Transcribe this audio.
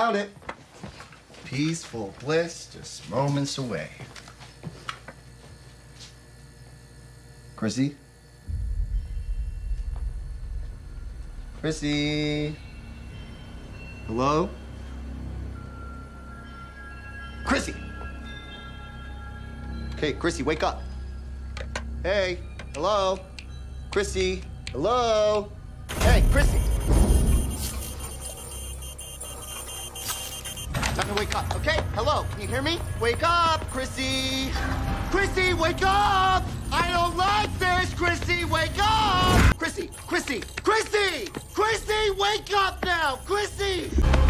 found it. Peaceful bliss, just moments away. Chrissy? Chrissy? Hello? Chrissy! Okay, Chrissy, wake up. Hey, hello? Chrissy, hello? Hey, Chrissy! Time to wake up, okay? Hello, can you hear me? Wake up, Chrissy! Chrissy, wake up! I don't like this, Chrissy, wake up! Chrissy, Chrissy, Chrissy! Chrissy, wake up now, Chrissy!